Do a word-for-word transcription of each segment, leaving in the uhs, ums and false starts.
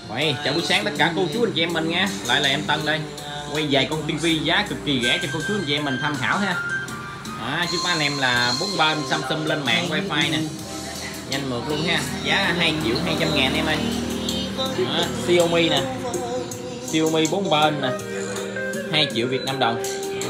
Vậy, chào buổi sáng tất cả cô chú anh chị em mình nha. Lại là em Tân đây. Quay về con tivi giá cực kỳ rẻ cho cô chú anh chị em mình tham khảo ha. À, trước mắt anh em là bốn bên Samsung lên mạng wifi nè. Nhanh mượt luôn ha. Giá hai triệu hai trăm ngàn em ơi. À, Xiaomi nè. Xiaomi bốn bên nè. hai triệu Việt Nam đồng.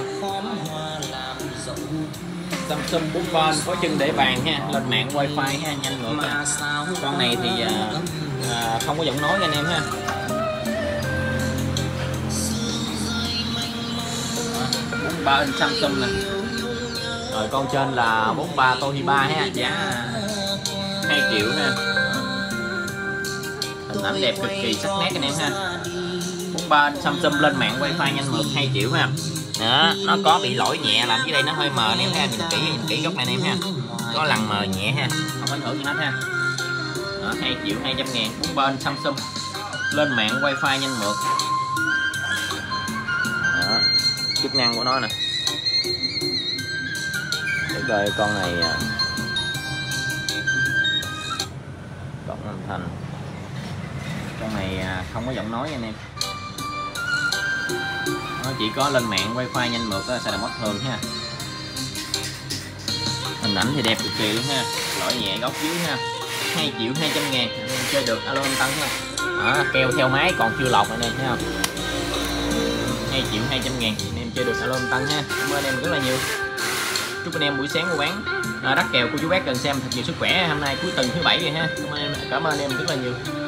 Samsung bốn bên có chân để bàn ha, lên mạng wifi ha, nhanh mượt ha. Con này thì à, à, không có giọng nói anh em ha. bốn bên Samsung nè. Rồi con trên là bốn ba Toshiba ha, giá hai triệu ha. Hình ảnh đẹp cực kỳ sắc nét anh em ha. bốn bên Samsung lên mạng wifi nhanh mượt hai triệu ha. Đó, nó có bị lỗi nhẹ làm dưới đây nó hơi mờ anh em ha, nhìn kỹ nhìn kỹ góc này anh em ha, có lần mờ nhẹ ha, không ảnh hưởng gì hết ha. Đó, hai triệu hai trăm ngàn, bốn bên Samsung lên mạng wifi nhanh mượt. Đó, chức năng của nó nè. Để coi con này cộng âm thanh, con này không có giọng nói anh em, nó chỉ có lên mạng wifi nhanh mượt xài đầm mắt thường ha. Hình ảnh thì đẹp cực kỳ luôn ha, lỗi nhẹ góc dưới ha. Hai triệu hai trăm ngàn anh em chơi được, alo anh Tân ha. Đó, keo theo máy còn chưa lọc anh em thấy không. Hai triệu hai trăm ngàn anh em chơi được, alo anh Tân ha. Cảm ơn anh em rất là nhiều. Chúc anh em buổi sáng mua bán à, đắt kèo cô chú bác cần xem thật nhiều sức khỏe. Hôm nay cuối tuần thứ bảy rồi ha. Cảm ơn em, cảm ơn anh em rất là nhiều.